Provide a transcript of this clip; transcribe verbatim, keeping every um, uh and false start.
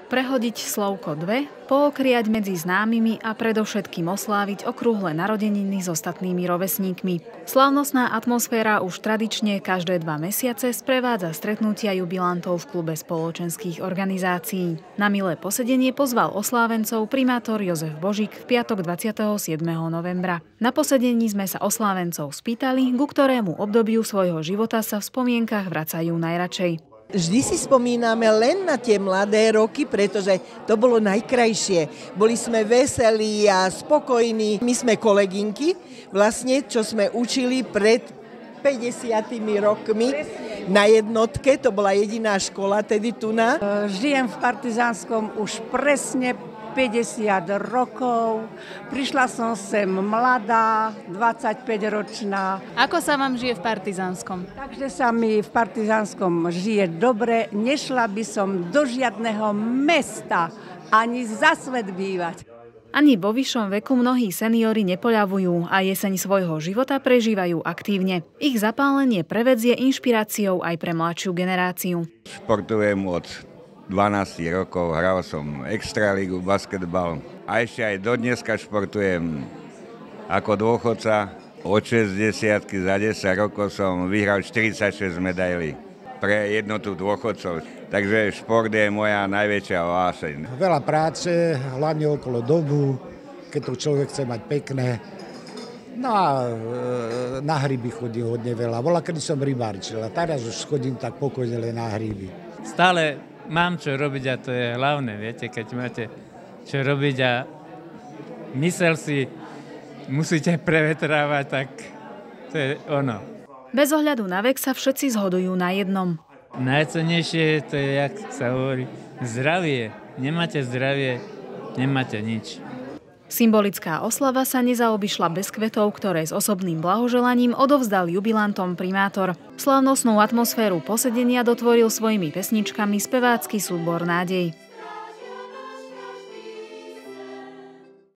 Prehodiť slovko dve, pookriať medzi známymi a predovšetkým osláviť okrúhle narodeniny s ostatnými rovesníkmi. Slávnostná atmosféra už tradične každé dva mesiace sprevádza stretnutia jubilantov v klube spoločenských organizácií. Na milé posedenie pozval oslávencov primátor Jozef Božík v piatok dvadsiateho siedmeho novembra. Na posedení sme sa oslávencov spýtali, ku ktorému obdobiu svojho života sa v spomienkach vracajú najradšej. Vždy si spomíname len na tie mladé roky, pretože to bolo najkrajšie. Boli sme veselí a spokojní. My sme kolegynky, vlastne, čo sme učili pred päťdesiatimi rokmi na jednotke. To bola jediná škola tedy tu na. Žijem v Partizánskom už presne päťdesiat rokov. Prišla som sem mladá, dvadsaťpäťročná. Ako sa vám žije v Partizánskom? Takže sa mi v Partizánskom žije dobre. Nešla by som do žiadneho mesta ani za svet bývať. Ani vo vyššom veku mnohí seniori nepoľavujú a jeseň svojho života prežívajú aktívne. Ich zapálenie prevedzie inšpiráciou aj pre mladšiu generáciu. Športujem od dvanásť rokov, hral som extraligu, basketbal a ešte aj dodneska športujem ako dôchodca. Od šesťdesiatky za desať rokov som vyhral štyridsaťšesť medailí pre jednotu dôchodcov. Takže šport je moja najväčšia vášeň. Veľa práce, hlavne okolo dobu, keď to človek chce mať pekné. No a na hryby chodím hodne veľa. Bola, kedy som rybárčil a teraz už chodím tak pokojne len na hryby. Stále mám čo robiť a to je hlavné, viete, keď máte čo robiť a mysel si musíte prevetrávať, tak to je ono. Bez ohľadu na vek sa všetci zhodujú na jednom. Najcennejšie to je, jak sa hovorí, zdravie. Nemáte zdravie, nemáte nič. Symbolická oslava sa nezaobišla bez kvetov, ktoré s osobným blahoželaním odovzdal jubilantom primátor. Slávnostnú atmosféru posedenia dotvoril svojimi pesničkami spevácky súbor Nádej.